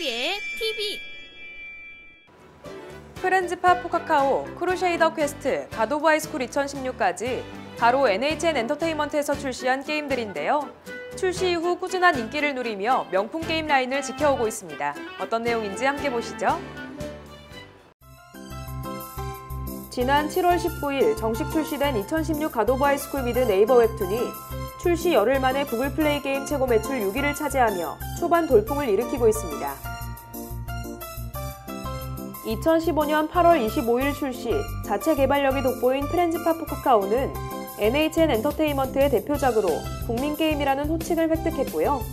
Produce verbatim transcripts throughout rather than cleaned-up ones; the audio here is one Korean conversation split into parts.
헝그리의 티비 프렌즈팝 포카카오, 크루쉐이더 퀘스트, 갓 오브 하이스쿨 이천십육까지 바로 엔에이치엔 엔터테인먼트에서 출시한 게임들인데요. 출시 이후 꾸준한 인기를 누리며 명품 게임 라인을 지켜오고 있습니다. 어떤 내용인지 함께 보시죠. 지난 칠월 십구일 정식 출시된 이천십육 갓 오브 하이스쿨 미드 네이버 웹툰이 출시 열흘 만에 구글 플레이 게임 최고 매출 육 위를 차지하며 초반 돌풍을 일으키고 있습니다. 이천십오년 팔월 이십오일 출시, 자체 개발력이 돋보인 프렌즈팝 포카카오는 엔에이치엔 엔터테인먼트의 대표작으로 국민 게임이라는 호칭을 획득했고요.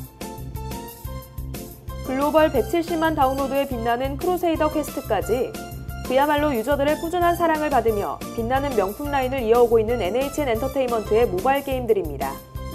글로벌 백칠십만 다운로드에 빛나는 크루세이더 퀘스트까지 그야말로 유저들의 꾸준한 사랑을 받으며 빛나는 명품 라인을 이어오고 있는 엔에이치엔 엔터테인먼트의 모바일 게임들입니다.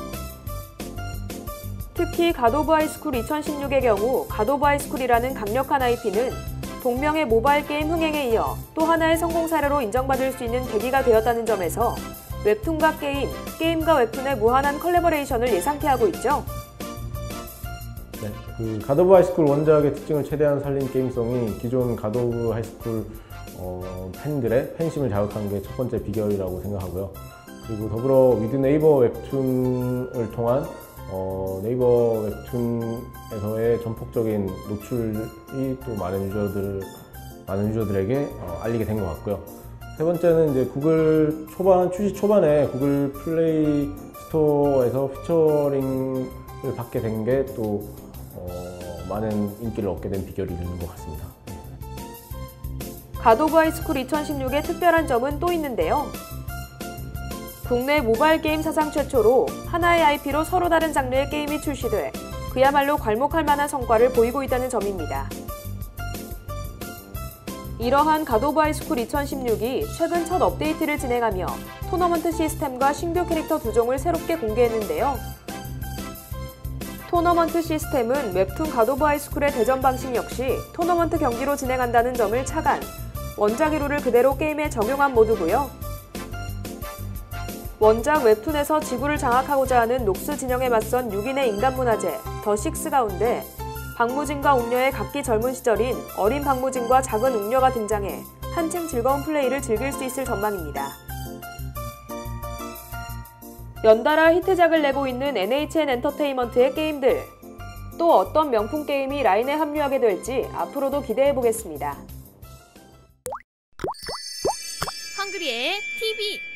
특히 갓 오브 하이스쿨 이천십육의 경우 갓 오브 하이스쿨이라는 강력한 아이피는 동명의 모바일 게임 흥행에 이어 또 하나의 성공 사례로 인정받을 수 있는 계기가 되었다는 점에서 웹툰과 게임, 게임과 웹툰의 무한한 컬래버레이션을 예상케 하고 있죠. 네, 그 갓 오브 하이스쿨 원작의 특징을 최대한 살린 게임성이 기존 갓 오브 하이스쿨 어, 팬들의 팬심을 자극한 게 첫 번째 비결이라고 생각하고요. 그리고 더불어 위드 네이버 웹툰을 통한 어, 네이버 웹툰에서의 전폭적인 노출이 또 많은 유저들, 많은 유저들에게 어, 알리게 된 것 같고요. 세 번째는 이제 구글 초반, 출시 초반에 구글 플레이 스토어에서 피처링을 받게 된 게 또 어, 많은 인기를 얻게 된 비결이 있는 것 같습니다. 갓 오브 하이스쿨 이천십육의 특별한 점은 또 있는데요. 국내 모바일 게임 사상 최초로 하나의 아이피로 서로 다른 장르의 게임이 출시돼 그야말로 괄목할 만한 성과를 보이고 있다는 점입니다. 이러한 갓 오브 하이스쿨 이천십육이 최근 첫 업데이트를 진행하며 토너먼트 시스템과 신규 캐릭터 두 종을 새롭게 공개했는데요. 토너먼트 시스템은 웹툰 갓 오브 하이스쿨의 대전 방식 역시 토너먼트 경기로 진행한다는 점을 착안, 원작 이루를 그대로 게임에 적용한 모드고요. 원작 웹툰에서 지구를 장악하고자 하는 녹스 진영에 맞선 육 인의 인간 문화재 더 식스 가운데 박무진과 웅녀의 각기 젊은 시절인 어린 박무진과 작은 웅녀가 등장해 한층 즐거운 플레이를 즐길 수 있을 전망입니다. 연달아 히트작을 내고 있는 엔에이치엔 엔터테인먼트의 게임들, 또 어떤 명품 게임이 라인에 합류하게 될지 앞으로도 기대해보겠습니다. 헝그리의 티비